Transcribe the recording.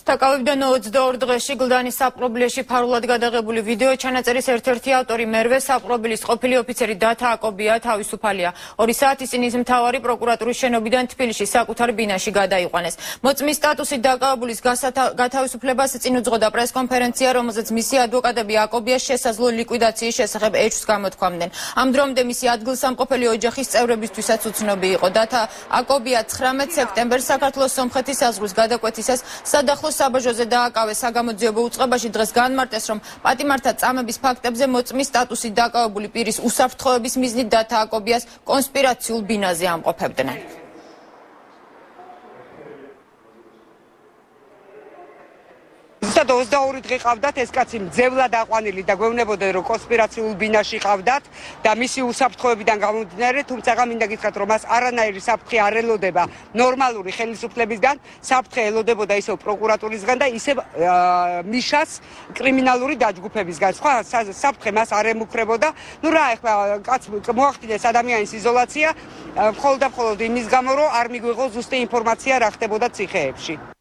Takavibdan 22 დღეში გლდანის საპყრობილეში ფარულად გადაღებული ვიდეო ჩანაწერის ერთ-ერთი ავტორი მერვე საპყრობილის ყოფილი ოფიცერი დათა აკობია თავისუფალია. 2 საათის წინ ის მთავარი პროკურატურის შენობიდან თბილისში საკუთარ ბინაში გადაიყვანეს. მოწმის სტატუსით დაკავებულის გათავისუფლებას წინ უძღოდა პრესკონფერენცია, რომელზეც მისი ადვოკატები აკობიას შესაძლო ლიკვიდაციის შესახებ ეჭვს გამოთქვამდნენ. ამ დრომდე მისი ადგილსამყოფელი ოჯახის წევრებისთვისაც უცნობი იყო. დათა აკობია 19 სექტემბერს საქართველოს სომხეთის საზღვრის გადაკვეთისას სადახლოს საბაჟოზე დააკავეს. საგამოძიებო უწყებაში დღეს განმარტეს, რომ პატიმართა წამების ფაქტებზე მოწმის სტატუსით დაკავებული პირის უსაფრთხოების მიზნით დათა აკობიას კონსპირაციულ ბინაზე ამყოფებდნენ. ზუსტად 22 დღე ყავდათ ეს კაცი მძევლად აყვანილი და გვეუბნებოდნენ რომ კონსპირაციულ ბინაში ყავდათ და მისი უსაფრთხოებიდან გამომდინარე, თუმცა მინდა გითხრათ რომ მას არანაირი საფრთხე არ ელოდება ნორმალური ხელისუფლებისგან, საფრთხე ელოდებოდა ისევ პროკურატურისგან და ისევ მიშას კრიმინალური დაჯგუფებისგან. სხვა საფრთხე მას არ ემუქრებოდა. ნუ რა, ეხლა კაც მოახდინეს ადამიანის იზოლაცია მხოლოდ და მხოლოდ იმის გამო, რომ არ მიგვიღო ზუსტი ინფორმაცია რა ხდებოდა ციხეებში.